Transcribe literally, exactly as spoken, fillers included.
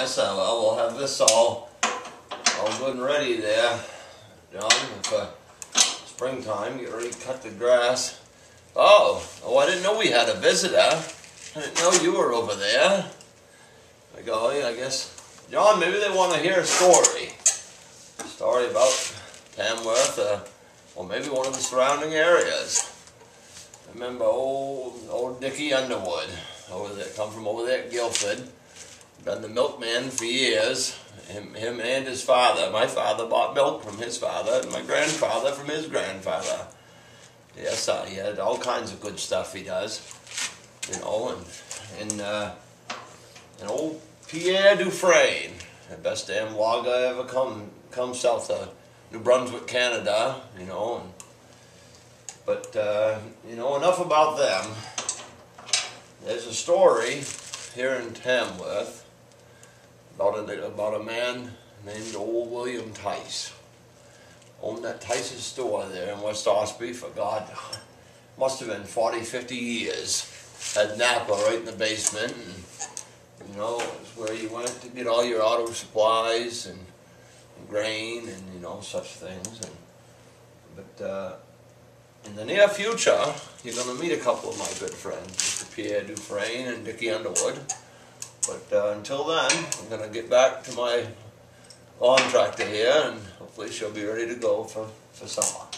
Yes, uh, well, we'll have this all, all good and ready there, John, for springtime. Get ready to cut the grass. Oh, oh, I didn't know we had a visitor. I didn't know you were over there. I go, I guess, John, maybe they want to hear a story. A story about Tamworth, uh, or maybe one of the surrounding areas. I remember old, old Dickie Underwood, over there, come from over there at Guilford. Been the milkman for years. Him, him and his father. My father bought milk from his father, and my grandfather from his grandfather. Yes, uh, he had all kinds of good stuff he does. You know, and, and, uh, and old Pierre Dufresne, the best damn logger ever come, come south of New Brunswick, Canada, you know. And, but, uh, you know, enough about them. There's a story here in Tamworth about a, about a man named old William Tice. Owned that Tice's store there in West Osprey for, God, must have been forty, fifty years. Had Napa right in the basement, and, you know, it was where you went to get all your auto supplies and, and grain and, you know, such things. And, but uh, in the near future, you're going to meet a couple of my good friends, Mister Pierre Dufresne and Dickie Underwood. But uh, until then, I'm going to get back to my lawn tractor here, and hopefully she'll be ready to go for, for summer.